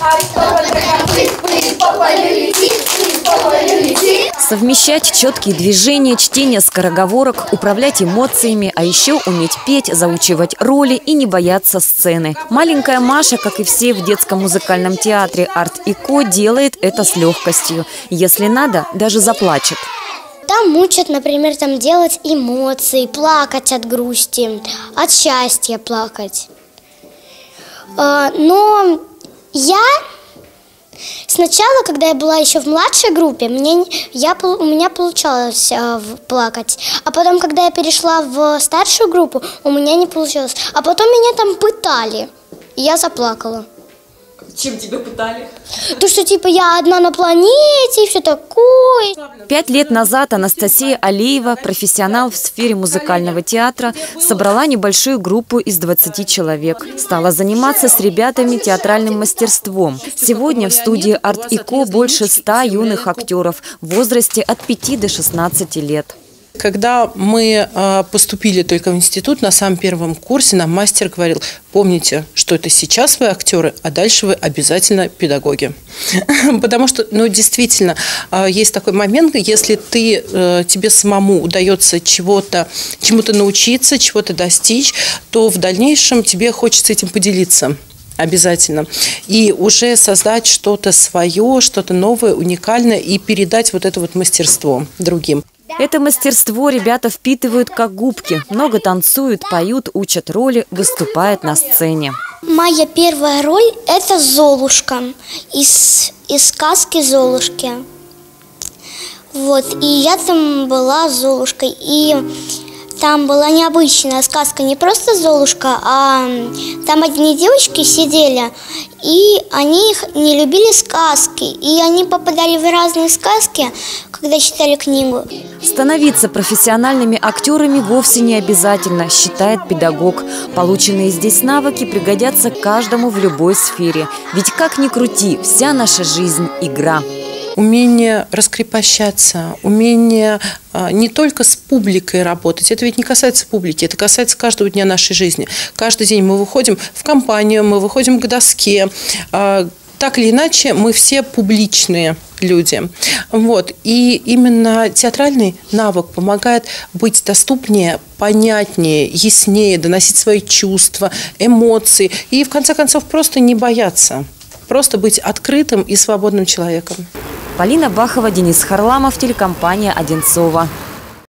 Совмещать четкие движения, чтение скороговорок, управлять эмоциями, а еще уметь петь, заучивать роли и не бояться сцены. Маленькая Маша, как и все в детском музыкальном театре «Арт и Ко», делает это с легкостью. Если надо, даже заплачет. Там учат, например, делать эмоции, плакать от грусти, от счастья плакать. Но я сначала, когда я была еще в младшей группе, у меня получалось плакать. А потом, когда я перешла в старшую группу, у меня не получилось. А потом меня там пытали, и я заплакала. Чем тебя пытали? То, что я одна на планете и все такое. 5 лет назад Анастасия Алиева, профессионал в сфере музыкального театра, собрала небольшую группу из 20 человек. Стала заниматься с ребятами театральным мастерством. Сегодня в студии «Арт и Ко» больше 100 юных актеров в возрасте от 5 до 16 лет. Когда мы поступили только в институт, на самом первом курсе нам мастер говорил: помните, что это сейчас вы актеры, а дальше вы обязательно педагоги. Потому что, действительно, есть такой момент, если тебе самому удается чему-то научиться, чего-то достичь, то в дальнейшем тебе хочется этим поделиться. Обязательно. И уже создать что-то свое, что-то новое, уникальное и передать вот это мастерство другим. Это мастерство ребята впитывают как губки. Много танцуют, поют, учат роли, выступают на сцене. Моя первая роль – это Золушка из сказки «Золушки». И я там была Золушкой. И там была необычная сказка, не просто Золушка, а там одни девочки сидели, и они не любили сказки. И они попадали в разные сказки, когда читали книгу. Становиться профессиональными актерами вовсе не обязательно, считает педагог. Полученные здесь навыки пригодятся каждому в любой сфере. Ведь как ни крути, вся наша жизнь – игра. Умение раскрепощаться, умение не только с публикой работать. Это ведь не касается публики, это касается каждого дня нашей жизни. Каждый день мы выходим в компанию, мы выходим к доске. Так или иначе, мы все публичные люди. И именно театральный навык помогает быть доступнее, понятнее, яснее, доносить свои чувства, эмоции и, в конце концов, просто не бояться. Просто быть открытым и свободным человеком. Полина Бахова, Денис Харламов, телекомпания «Одинцово».